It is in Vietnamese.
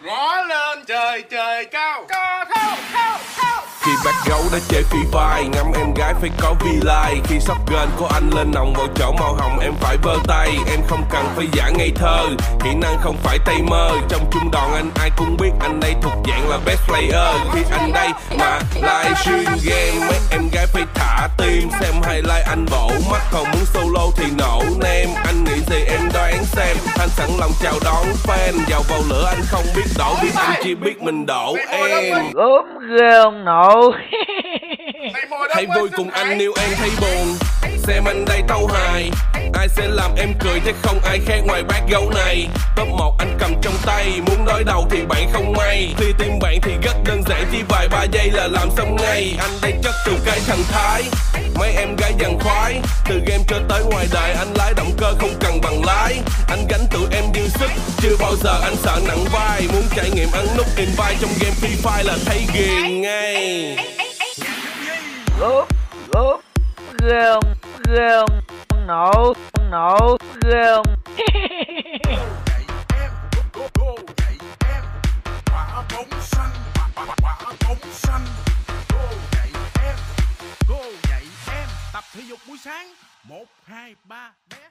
ngó lên trời trời cao, co thâu thâu thâu. Khi bác gấu đã chơi Free Fire, ngắm em gái phải có V-Line. Khi sắp gần của anh lên nòng vào chỗ màu hồng em phải vơ tay. Em không cần phải giả ngây thơ, kỹ năng không phải tay mơ. Trong chung đoàn anh ai cũng biết anh đây thuộc dạng là best player. Khi anh đây mà livestream game, mấy em gái phải thả tim. Xem highlight anh bổ mắt, còn muốn solo thì nổ nem. Anh nghĩ gì em đoán xem, anh sẵn lòng chào đón fan. Vào vào lửa anh không biết đổ, biết anh chỉ biết mình đổ em. Gốm ghê ông nội. Thấy vui cùng anh nếu em thấy buồn, xem anh đây tấu hài. Ai sẽ làm em cười chứ không ai khác ngoài bác gấu này. Top 1 anh cầm trong tay, muốn đối đầu thì bạn không may. Khi tìm bạn thì rất đơn giản, chỉ vài ba giây là làm xong ngay. Anh đây chất từ cái thần thái, mấy em gái dần khoái. Từ game cho tới ngoài đời anh lái động cơ không cần bằng lái. Anh gánh tụi em dư sức, chưa bao giờ anh sợ nặng vai. Muốn trải nghiệm ấn nút invite trong game Free Fire là thấy ghiền ngay. Gốm ghê ông nội, ông nội ghê ông. Quả bóng xanh, quả bóng xanh. Cô dạy em tập thể dục buổi sáng. 1, 2, 3.